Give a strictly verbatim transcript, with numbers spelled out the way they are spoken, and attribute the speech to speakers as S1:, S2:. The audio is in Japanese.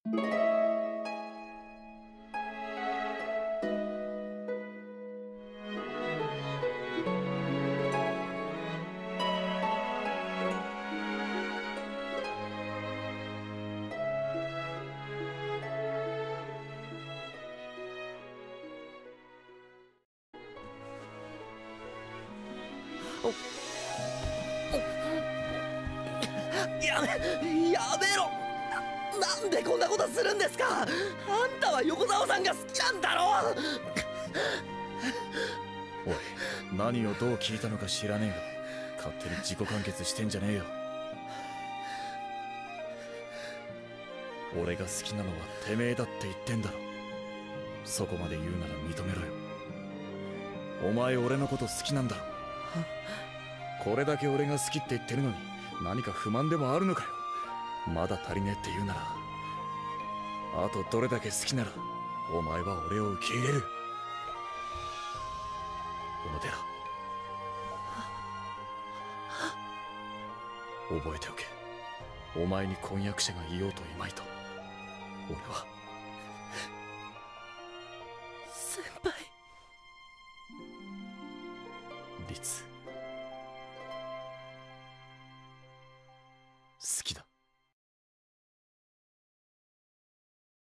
S1: やめやめろ。な、なんでこんなことするんですか。あんたは横澤さんが好きなんだろ。
S2: おい、何をどう聞いたのか知らねえが勝手に自己完結してんじゃねえよ。俺が好きなのはてめえだって言ってんだろ。そこまで言うなら認めろよ。お前俺のこと好きなんだろ。これだけ俺が好きって言ってるのに何か不満でもあるのかよ。まだ足りねえって言うなら、あとどれだけ好きならお前は俺を受け入れる。小野寺、覚えておけ。お前に婚約者がいようといまいと、俺は
S1: 先輩。
S2: 律、好きだ。